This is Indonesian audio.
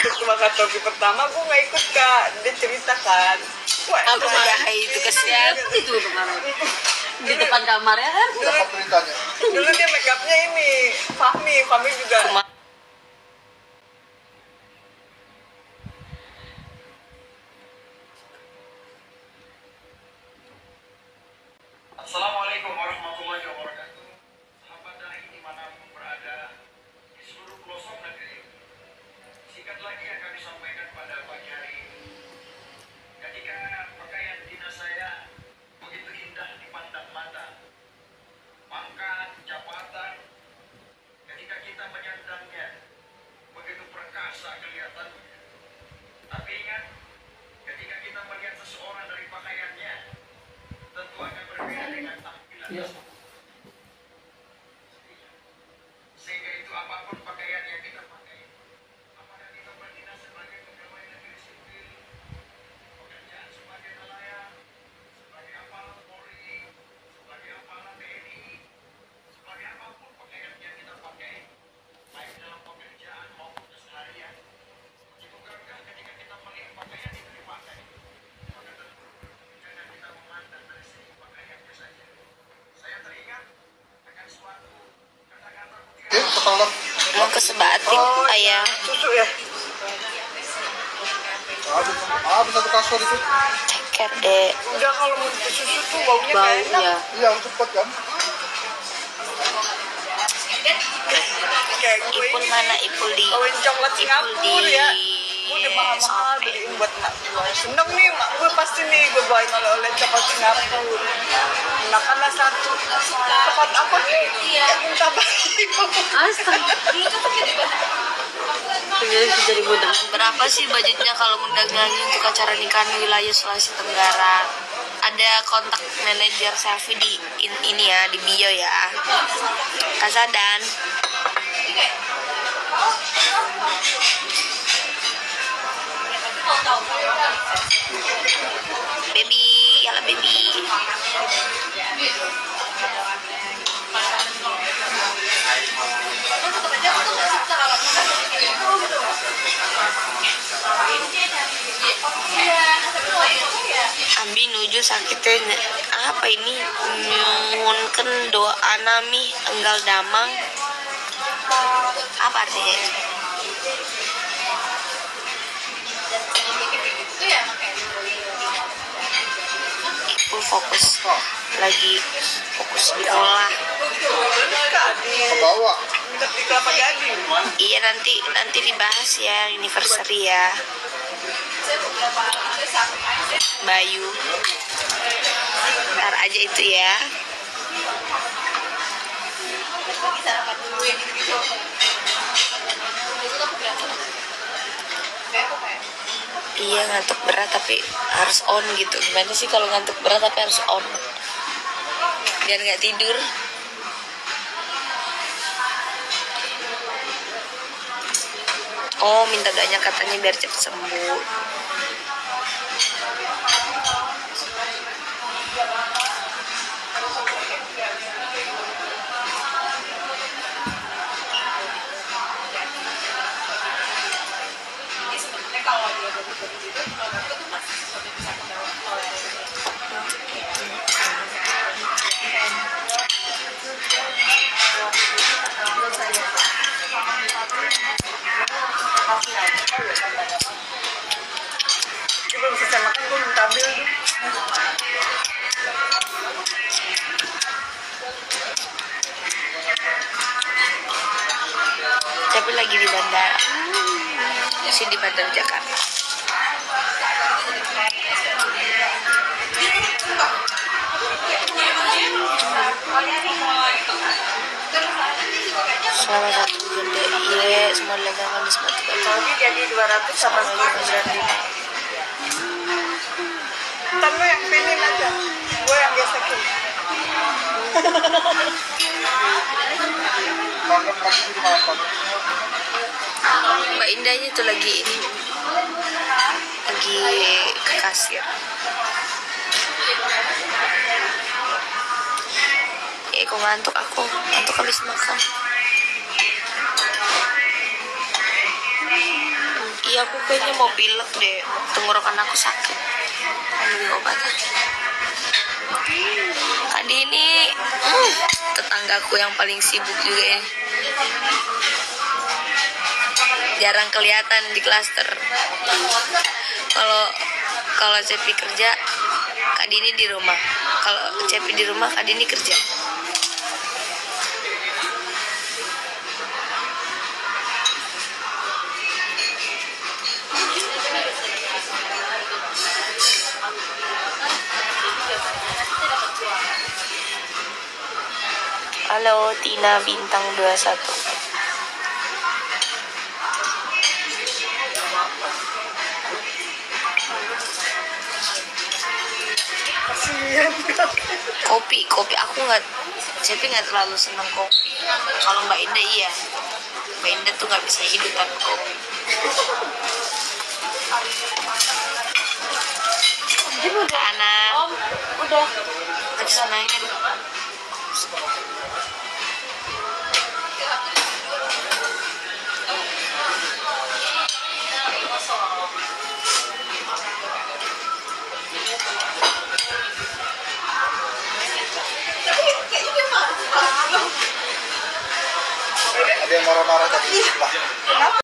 makan topi pertama gue nggak ikut Kak, dia ceritakan Aku mengakai itu kesian itu kemarin di depan kamarnya kan. Dulu dia make upnya ini Fahmi juga. Assalamualaikum warahmatullahi wabarakatuh. Sahabat daring dimanapun berada di seluruh pelosok negeri. Singkat lagi yang kami sampaikan pada pagi hari ini. Ketika pakaian dinas saya begitu indah dipandang mata, pangkat, jabatan, ketika kita menyandangnya begitu perkasa kelihatannya. Tapi ingat, ketika kita melihat seseorang dari pakaiannya, tentu akan berbeda dengan tampilan. Sehingga itu apapun pakaian yang kita pakai, apakah kita berdinas sebagai pegawai negeri sipil, pekerjaan sebagai nelayan, sebagai aparat Polri, sebagai aparat TNI, sebagai apapun pakaian yang kita pakai, baik dalam pekerjaan maupun keseharian, begitu gagah ketika kita melihat pakaian itu dipakai, maka tentu jangan kita memandang dari segi pakaiannya saja. Saya teringat akan suatu kata-kata kutipan. Mau ke Sebatik ayah. Susu ya? Habis satu kasur itu. Ceker deh. Udah kalau mau susu tuh baunya nggak enak. Baunya. Iya, cepet kan. Kayak gue Ipul ini mana Ipul di bawain coklat Singapura ya. Gue udah mahal-mahal beliin buat mak gue. Seneng nih mak gue pasti nih gue bawain oleh-oleh coklat Singapura. Makanlah satu. Coklat apa nih? Yang minta bayi. Astaga. Jadi budak. Berapa sih budgetnya kalau ngundang nyanyi untuk acara nikahan wilayah Sulawesi Tenggara? Ada kontak manajer selfie di ini ya, di bio ya. Kasadan. Baby, halo baby. Ambi nuju sakitnya apa ini nyungun doa nami enggal damang apa artinya? Ibu fokus lagi fokus di olah. Ke bawah. Di Kelapa Gading. Iya nanti dibahas ya anniversary ya. Bayu. Ntar aja itu ya. Iya ngantuk berat tapi harus on gitu. Gimana sih kalau ngantuk berat tapi harus on? Biar nggak tidur. Oh minta doanya katanya biar cepat sembuh. Belum selesai makan gue minta ambil tuh. Tapi lagi di bandara. Masih di bandara Jakarta. Salah satu gede iya semua legal kan disebut. Tapi jadi 200 sama 95. Ntar lo yang pinin aja. Gue yang gesekin. Makan lagi di makan. Mbak Indahnya tuh lagi ini. Lagi ke kasir. Kok ngantuk aku, ngantuk habis makan. Iya Iya, aku kayaknya mau pilek deh. Tenggorokan aku sakit. Ambil obat. Tadi ini tetanggaku yang paling sibuk juga ya. Jarang kelihatan di klaster. Kalau Cepi kerja, Kak Dini di rumah. Kalau Cepi di rumah, Kak Dini kerja. Halo Tina Bintang 21. Kopi aku nggak, Cepi nggak terlalu senang kopi. Kalau Mbak Indah iya, Mbak Indah tuh nggak bisa hidup tanpa kopi. Anak udah terus main. Ada yang marah-marah tadi di sebelah.